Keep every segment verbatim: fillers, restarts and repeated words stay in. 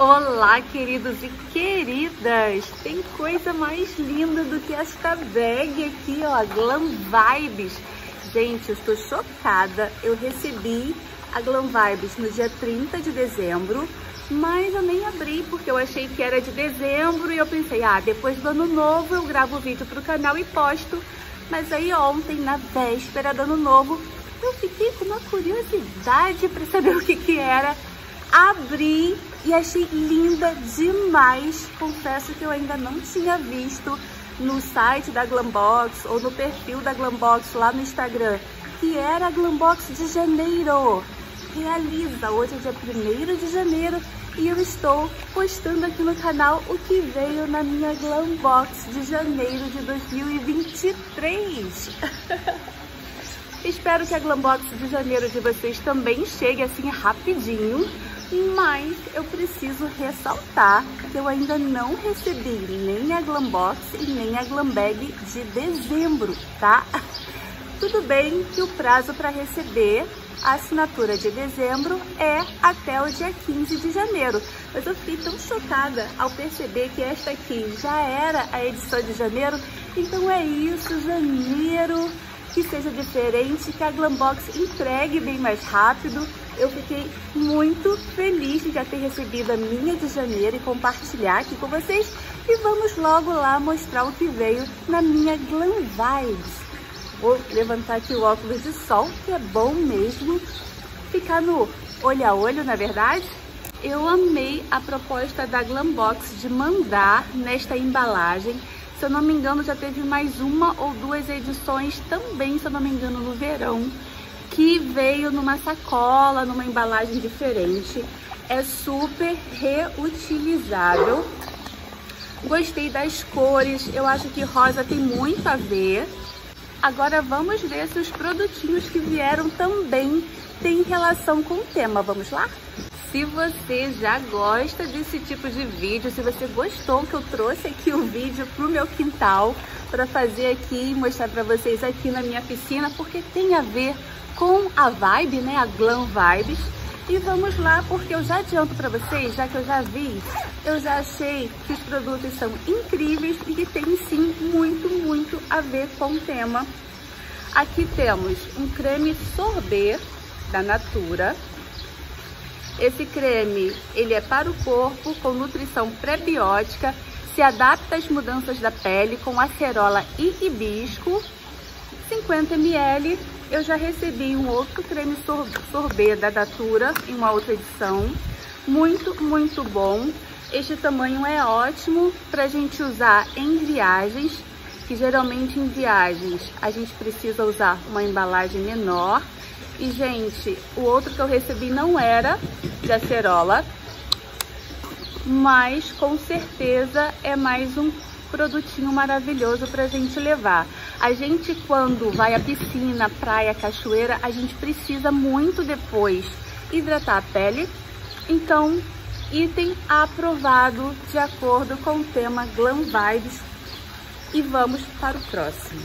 Olá, queridos e queridas! Tem coisa mais linda do que esta bag aqui, ó, Glam Vibes. Gente, eu estou chocada. Eu recebi a Glam Vibes no dia trinta de dezembro, mas eu nem abri porque eu achei que era de dezembro e eu pensei, ah, depois do ano novo eu gravo o vídeo pro canal e posto. Mas aí ontem, na véspera do ano novo, eu fiquei com uma curiosidade para saber o que que era. Abri e achei linda demais. Confesso que eu ainda não tinha visto no site da Glambox ou no perfil da Glambox lá no Instagram, que era a Glambox de janeiro. Realiza, hoje é dia primeiro de janeiro e eu estou postando aqui no canal o que veio na minha Glambox de janeiro de dois mil e vinte e três. Espero que a Glambox de janeiro de vocês também chegue assim rapidinho, mas eu preciso ressaltar que eu ainda não recebi nem a Glambox e nem a Glambag de dezembro, tá? Tudo bem que o prazo para receber a assinatura de dezembro é até o dia quinze de janeiro, mas eu fiquei tão chocada ao perceber que esta aqui já era a edição de janeiro. Então é isso, janeiro, que seja diferente, que a Glambox entregue bem mais rápido. Eu fiquei muito feliz de já ter recebido a minha de janeiro e compartilhar aqui com vocês. E vamos logo lá mostrar o que veio na minha Glam Vibes. Vou levantar aqui o óculos de sol, que é bom mesmo ficar no olho a olho, na verdade. Eu amei a proposta da Glambox de mandar nesta embalagem. Se eu não me engano, já teve mais uma ou duas edições também, se eu não me engano, no verão, que veio numa sacola, numa embalagem diferente. É super reutilizável. Gostei das cores, eu acho que rosa tem muito a ver. Agora vamos ver se os produtinhos que vieram também têm relação com o tema. Vamos lá? Se você já gosta desse tipo de vídeo, se você gostou que eu trouxe aqui o vídeo pro meu quintal para fazer aqui e mostrar para vocês aqui na minha piscina, porque tem a ver com a vibe, né, a Glam Vibes. E vamos lá, porque eu já adianto para vocês, já que eu já vi, eu já achei que os produtos são incríveis e que tem sim muito, muito a ver com o tema. Aqui temos um creme sorbet da Natura. Esse creme, ele é para o corpo, com nutrição prebiótica, se adapta às mudanças da pele, com acerola e hibisco, cinquenta mililitros. Eu já recebi um outro creme sorbet da Natura em uma outra edição, muito, muito bom. Este tamanho é ótimo para a gente usar em viagens, que geralmente em viagens a gente precisa usar uma embalagem menor. E, gente, o outro que eu recebi não era de acerola, mas com certeza é mais um produtinho maravilhoso pra gente levar. A gente, quando vai à piscina, praia, cachoeira, a gente precisa muito depois hidratar a pele. Então, item aprovado de acordo com o tema Glam Vibes. E vamos para o próximo.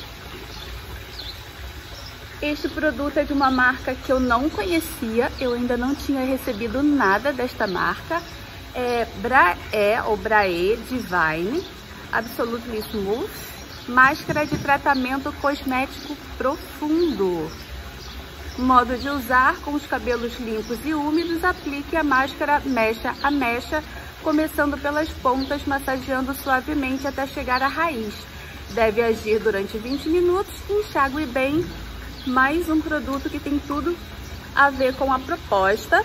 Este produto é de uma marca que eu não conhecia, eu ainda não tinha recebido nada desta marca. É Braé ou Braé Divine Absolutely Smooth, máscara de tratamento cosmético profundo. Modo de usar: com os cabelos limpos e úmidos, aplique a máscara mecha a mecha, começando pelas pontas, massageando suavemente até chegar à raiz. Deve agir durante vinte minutos, enxague bem. Mais um produto que tem tudo a ver com a proposta,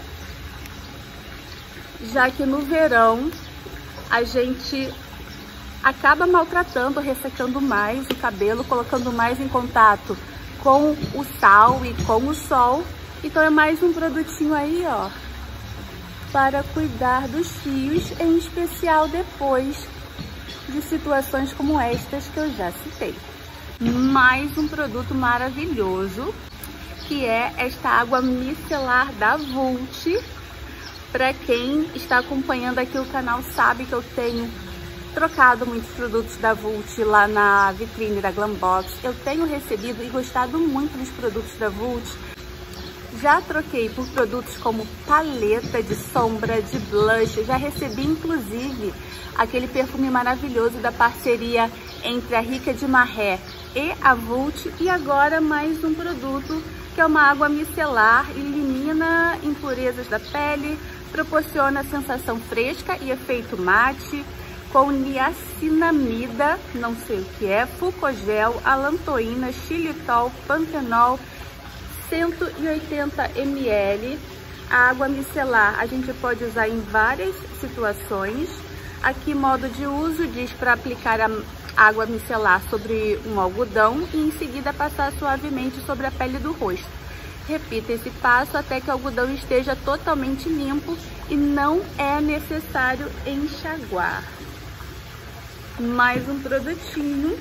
já que no verão a gente acaba maltratando, ressecando mais o cabelo, colocando mais em contato com o sal e com o sol. Então é mais um produtinho aí, ó, para cuidar dos fios, em especial depois de situações como estas que eu já citei. Mais um produto maravilhoso, que é esta água micelar da Vult. Para quem está acompanhando aqui o canal sabe que eu tenho trocado muitos produtos da Vult lá na vitrine da Glambox. Eu tenho recebido e gostado muito dos produtos da Vult. Já troquei por produtos como paleta de sombra, de blush. Já recebi, inclusive, aquele perfume maravilhoso da parceria entre a Rica de Marré e a Vult. E agora mais um produto que é uma água micelar, elimina impurezas da pele, proporciona sensação fresca e efeito mate, com niacinamida, não sei o que é, fucogel, alantoína, xilitol, pantenol, cento e oitenta mililitros. A água micelar a gente pode usar em várias situações. Aqui, modo de uso, diz para aplicar a água micelar sobre um algodão e em seguida passar suavemente sobre a pele do rosto. Repita esse passo até que o algodão esteja totalmente limpo e não é necessário enxaguar. Mais um produtinho.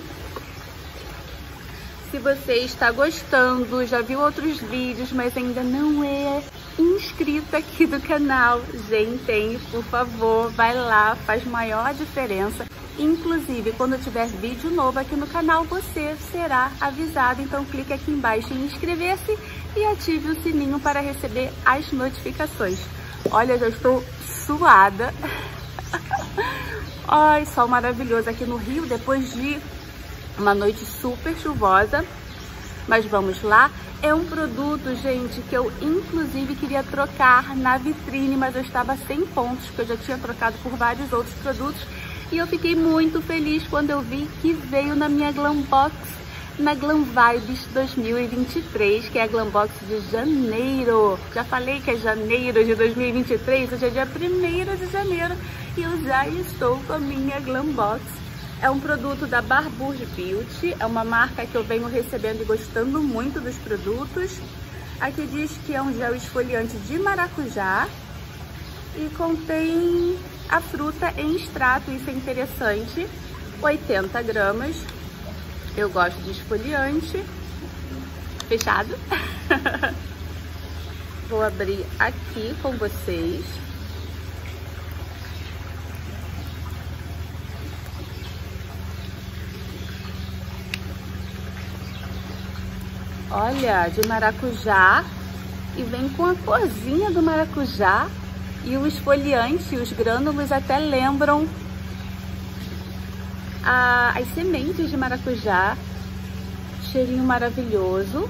Se você está gostando, já viu outros vídeos, mas ainda não é inscrito aqui do canal, gente, por favor, vai lá, faz maior diferença. Inclusive, quando tiver vídeo novo aqui no canal, você será avisado. Então, clique aqui embaixo em inscrever-se e ative o sininho para receber as notificações. Olha, já estou suada. Ai, sol maravilhoso aqui no Rio, depois de uma noite super chuvosa. Mas vamos lá. É um produto, gente, que eu inclusive queria trocar na vitrine, mas eu estava sem pontos, porque eu já tinha trocado por vários outros produtos. E eu fiquei muito feliz quando eu vi que veio na minha Glam Box, na Glam Vibes dois mil e vinte e três, que é a Glam Box de janeiro. Já falei que é janeiro de dois mil e vinte e três, hoje é dia primeiro de janeiro e eu já estou com a minha Glam Box. É um produto da Barbour Beauty, é uma marca que eu venho recebendo e gostando muito dos produtos. Aqui diz que é um gel esfoliante de maracujá e contém a fruta em extrato, isso é interessante, oitenta gramas. Eu gosto de esfoliante. Fechado. Vou abrir aqui com vocês. Olha, de maracujá, e vem com a corzinha do maracujá. E o esfoliante, os grânulos até lembram a, as sementes de maracujá. Cheirinho maravilhoso.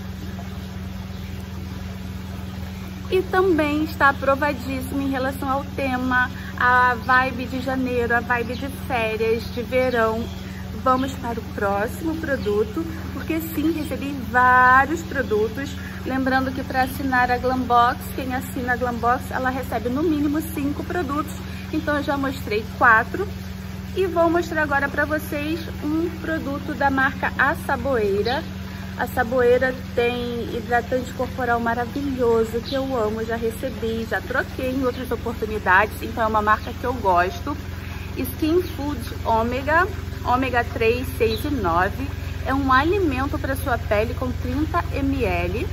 E também está aprovadíssimo em relação ao tema, a vibe de janeiro, a vibe de férias, de verão. Vamos para o próximo produto, porque sim, recebi vários produtos. Lembrando que para assinar a Glam Box, quem assina a Glam Box, ela recebe no mínimo cinco produtos. Então eu já mostrei quatro. E vou mostrar agora para vocês um produto da marca A Saboeira. A Saboeira tem hidratante corporal maravilhoso, que eu amo, já recebi, já troquei em outras oportunidades. Então é uma marca que eu gosto. Skin Food Ômega, ômega três, seis e nove. É um alimento para sua pele com trinta mililitros.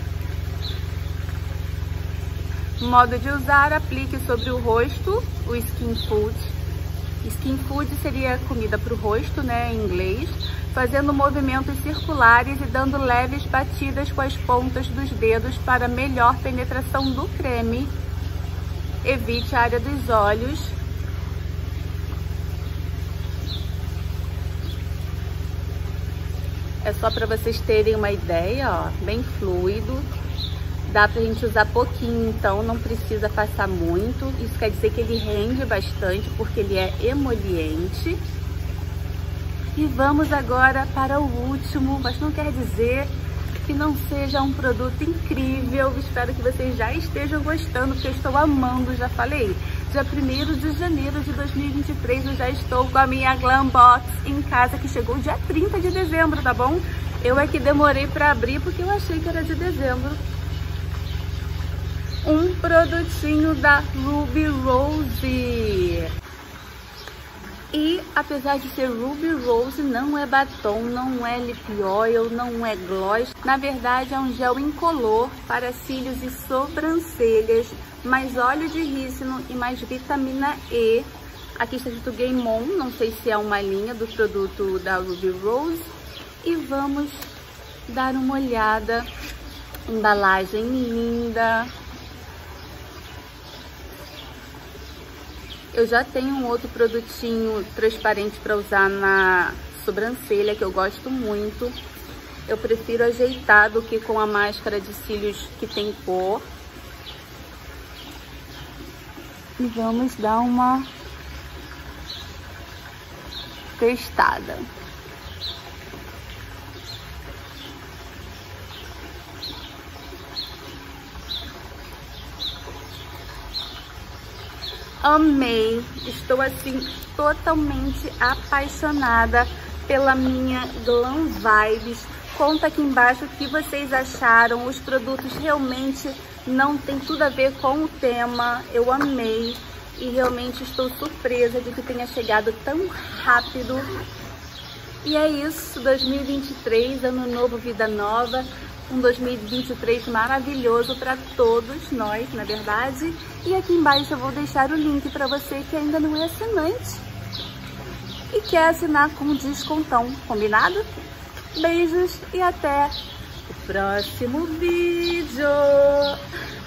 Modo de usar, aplique sobre o rosto o Skin Food. Skin Food seria comida para o rosto, né, em inglês, fazendo movimentos circulares e dando leves batidas com as pontas dos dedos para melhor penetração do creme. Evite a área dos olhos. É só para vocês terem uma ideia, ó, bem fluido. Dá pra gente usar pouquinho, então não precisa passar muito. Isso quer dizer que ele rende bastante, porque ele é emoliente. E vamos agora para o último, mas não quer dizer que não seja um produto incrível. Espero que vocês já estejam gostando, porque eu estou amando, já falei. Dia primeiro de janeiro de dois mil e vinte e três eu já estou com a minha Glam Box em casa, que chegou dia trinta de dezembro, tá bom? Eu é que demorei para abrir, porque eu achei que era de dezembro. Um produtinho da Ruby Rose. E apesar de ser Ruby Rose, não é batom, não é lip oil, não é gloss. Na verdade é um gel incolor para cílios e sobrancelhas, mais óleo de rícino e mais vitamina E. Aqui está escrito Game On, não sei se é uma linha do produto da Ruby Rose. E vamos dar uma olhada Embalagem linda. Eu já tenho um outro produtinho transparente para usar na sobrancelha, que eu gosto muito. Eu prefiro ajeitar do que com a máscara de cílios que tem cor. E vamos dar uma testada. Amei, estou assim totalmente apaixonada pela minha Glam Vibes. Conta aqui embaixo o que vocês acharam. Os produtos realmente não tem tudo a ver com o tema. Eu amei e realmente estou surpresa de que tenha chegado tão rápido. E é isso, dois mil e vinte e três, ano novo, vida nova. Um dois mil e vinte e três maravilhoso para todos nós, na verdade. E aqui embaixo eu vou deixar o link para você que ainda não é assinante e quer assinar com descontão, combinado? Beijos e até o próximo vídeo!